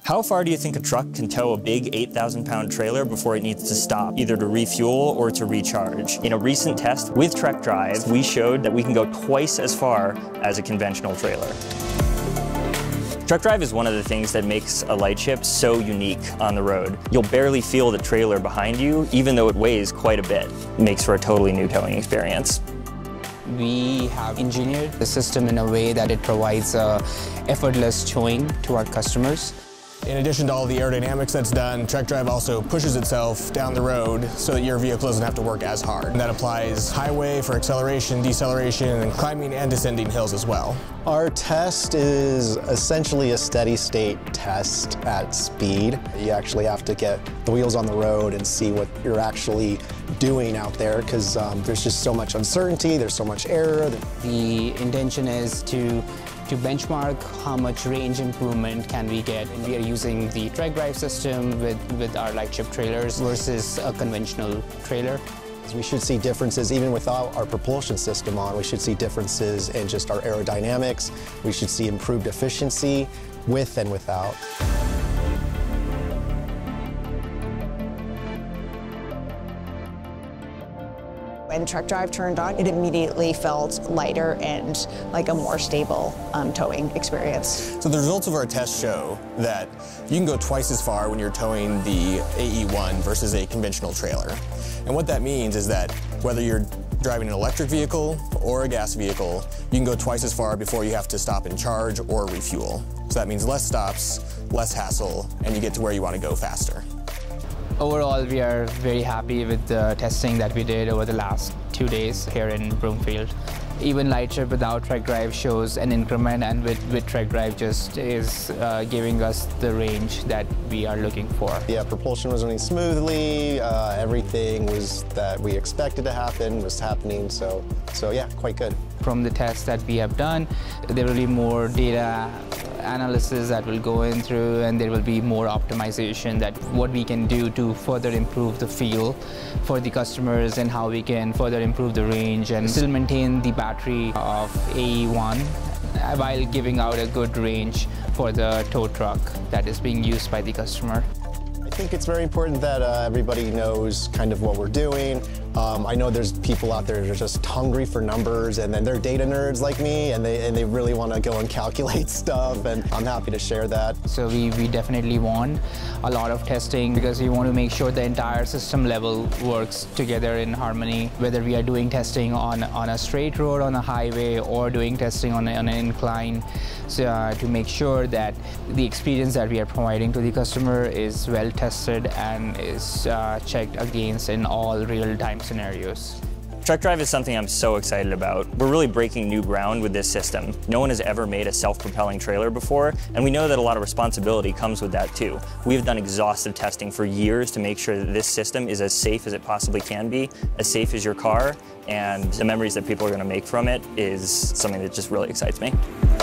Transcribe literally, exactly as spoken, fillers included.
How far do you think a truck can tow a big eight thousand pound trailer before it needs to stop, either to refuel or to recharge? In a recent test with TrekDrive, we showed that we can go twice as far as a conventional trailer. TrekDrive is one of the things that makes a Lightship so unique on the road. You'll barely feel the trailer behind you, even though it weighs quite a bit. It makes for a totally new towing experience. We have engineered the system in a way that it provides uh, effortless towing to our customers. In addition to all the aerodynamics that's done, TrekDrive also pushes itself down the road so that your vehicle doesn't have to work as hard. And that applies highway for acceleration, deceleration, and climbing and descending hills as well. Our test is essentially a steady state test at speed. You actually have to get the wheels on the road and see what you're actually doing out there, because um, there's just so much uncertainty, there's so much error. The intention is to to benchmark how much range improvement can we get. And we are using the TrekDrive system with, with our Lightship trailers versus a conventional trailer. We should see differences even without our propulsion system on. We should see differences in just our aerodynamics. We should see improved efficiency with and without. When TrekDrive turned on, it immediately felt lighter and like a more stable um, towing experience. So the results of our test show that you can go twice as far when you're towing the A E one versus a conventional trailer. And what that means is that whether you're driving an electric vehicle or a gas vehicle, you can go twice as far before you have to stop and charge or refuel. So that means less stops, less hassle, and you get to where you want to go faster. Overall, we are very happy with the testing that we did over the last two days here in Broomfield. Even Lightship without TrekDrive shows an increment, and with, with TrekDrive just is uh, giving us the range that we are looking for. Yeah, propulsion was running smoothly. Uh, everything was that we expected to happen was happening. So, so yeah, quite good. From the tests that we have done, there will be more data analysis that will go in through, and there will be more optimization that what we can do to further improve the feel for the customers and how we can further improve the range and still maintain the battery of A E one while giving out a good range for the tow truck that is being used by the customer. I think it's very important that uh, everybody knows kind of what we're doing. Um, I know there's people out there that are just hungry for numbers, and then they're data nerds like me, and they, and they really want to go and calculate stuff, and I'm happy to share that. So we, we definitely want a lot of testing because we want to make sure the entire system level works together in harmony, whether we are doing testing on, on a straight road, on a highway, or doing testing on, a, on an incline, so, uh, to make sure that the experience that we are providing to the customer is well tested and is uh, checked against in all real-time scenarios. TrekDrive is something I'm so excited about. We're really breaking new ground with this system. No one has ever made a self-propelling trailer before, and we know that a lot of responsibility comes with that too. We've done exhaustive testing for years to make sure that this system is as safe as it possibly can be, as safe as your car, and the memories that people are going to make from it is something that just really excites me.